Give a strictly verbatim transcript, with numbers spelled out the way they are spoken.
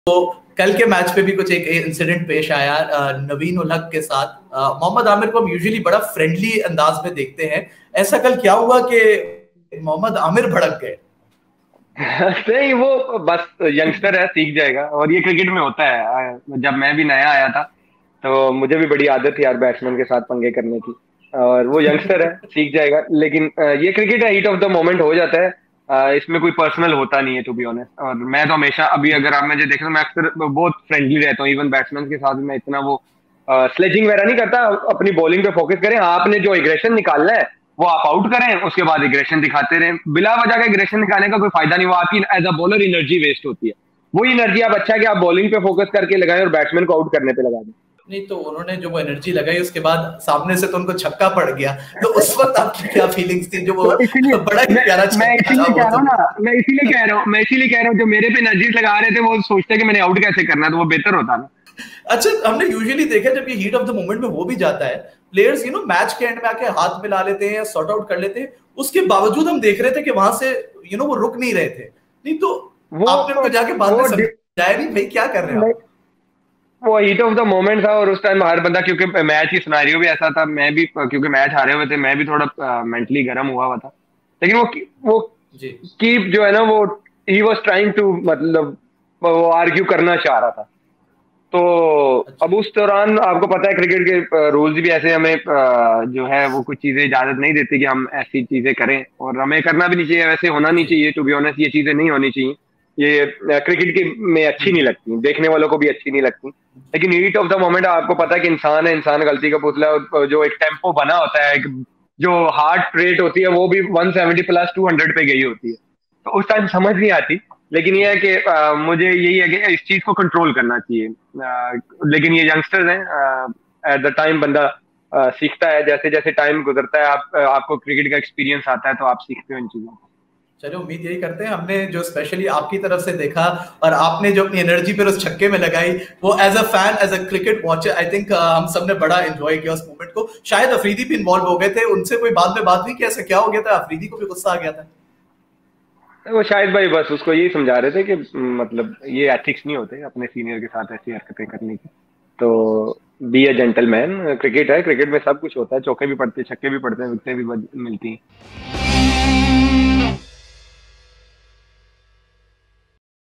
तो कल के मैच पे भी कुछ एक इंसिडेंट पेश आया नवीन उल-हक के साथ। मोहम्मद आमिर को हम यूजुअली बड़ा फ्रेंडली अंदाज में देखते हैं, ऐसा कल क्या हुआ कि मोहम्मद आमिर भड़क गए? नहीं, वो बस यंगस्टर है, सीख जाएगा। और ये क्रिकेट में होता है। जब मैं भी नया आया था तो मुझे भी बड़ी आदत थी यार बैट्समैन के साथ पंगे करने की, और वो यंगस्टर है, सीख जाएगा। लेकिन ये क्रिकेट है, हीट ऑफ द मोमेंट हो जाता है। इसमें कोई पर्सनल होता नहीं है टू बी ऑनेस्ट। और मैं तो हमेशा, अभी अगर आप मुझे देखें तो मैं अक्सर बहुत फ्रेंडली रहता हूँ, इवन बैट्समैन के साथ मैं इतना वो स्लेजिंग वगैरह नहीं करता। अपनी बॉलिंग पे फोकस करें, आपने जो एग्रेशन निकालना है वो आप आउट करें, उसके बाद एग्रेशन दिखाते रहें। बिला वजह का एग्रेशन दिखाने का कोई फायदा नहीं, वो आपकी as a bowler energy waste होती है। वही एनर्जी आप अच्छा है कि आप बॉलिंग पे फोकस करके लगाएं और बैट्समैन को आउट करने पे लगा दें। नहीं तो उन्होंने जो वो एनर्जी लगाई उसके बाद सामने से तो उनको छक्का पड़ गया, तो उस वक्त आपकी क्या फीलिंग्स थी? जो वो तो इसीलिए बड़ा ही मैं प्यारा मैं छक्का था इसीलिए वो कह रहा तो। हूँ ना मैं इसीलिए कह रहा हूँ मैं इसीलिए कह रहा हूँ जो मेरे पे एनर्जी लगा रहे थे वो सोचते कि मैंने आउट कैसे करना, तो वो बेहतर होता ना। अच्छा, हमने यूजुअली देखा जब ये हीट ऑफ द मोमेंट में हो भी जाता है, प्लेयर्स यू नो मैच के एंड में आके हाथ मिला लेते हैं या सॉर्ट आउट कर लेते हैं, उसके बावजूद हम देख रहे थे कि वहां से यू नो वो रुक नहीं रहे थे। नहीं तो वो आपने उनको जाके बाद में वो समझाया नहीं भाई क्या कर रहे हो नहीं, आप? वो हीट ऑफ द मोमेंट था। और उस टाइम हर बंदा, क्योंकि मैच की सिनेरियो भी ऐसा था, मैं भी क्योंकि मैच हारे हुए थे, मैं भी थोड़ा मेंटली गर्म हुआ हुआ था। लेकिन वो वो जी कीप जो है ना, वो ही वाज ट्राइंग टू, मतलब वो आर्ग्यू करना चाह रहा था। तो अच्छा। अब उस दौरान आपको पता है क्रिकेट के रूल्स भी ऐसे, हमें अ, जो है वो कुछ चीजें इजाजत नहीं देती कि हम ऐसी चीजें करें, और हमें करना भी नहीं चाहिए, वैसे होना नहीं जी चाहिए। टू बी ऑनेस्ट, ये चीजें नहीं होनी चाहिए। ये क्रिकेट की में अच्छी जी नहीं लगती, देखने वालों को भी अच्छी नहीं लगती। लेकिन हीट ऑफ द मोमेंट आपको पता है कि इंसान है, इंसान गलती का पुतला है। और जो एक टेम्पो बना होता है, एक जो हार्ट रेट होती है वो भी one seventy plus two hundred पे गई होती है। तो उस टाइम समझ नहीं आती। लेकिन ये जी है कि अ, मुझे यही है कि इस चीज को कंट्रोल करना चाहिए। अ, लेकिन ये यंगस्टर्स हैं, एट द टाइम बंदा अ, सीखता है। जैसे जैसे टाइम गुजरता है, आप अ, आपको क्रिकेट का एक्सपीरियंस आता है, तो आप सीखते हो इन चीजों को। चलो, उम्मीद यही करते हैं हमने जो स्पेशली आपकी तरफ से देखा और आपने जो अपनी एनर्जी पर उस छक्के में लगाई, वो as a fan, as a cricket watcher, I think हम सब ने बड़ा एंजॉय किया उस मोमेंट को। शायद अफरीदी भी इन्वॉल्व हो गए थे, उनसे कोई बाद में बात हुई कि ऐसा क्या हो गया था, अफरीदी को भी गुस्सा आ गया था? तो वो शायद भाई बस उसको यही समझा रहे थे कि म, मतलब ये एथिक्स नहीं होते अपने सीनियर के साथ ऐसी हरकतें करने की। तो बी अ जेंटलमैन, क्रिकेट है, क्रिकेट में सब कुछ होता है, चौके भी पड़ते हैं, छक्के भी पड़ते हैं, विकेटें भी बज- मिलती हैं।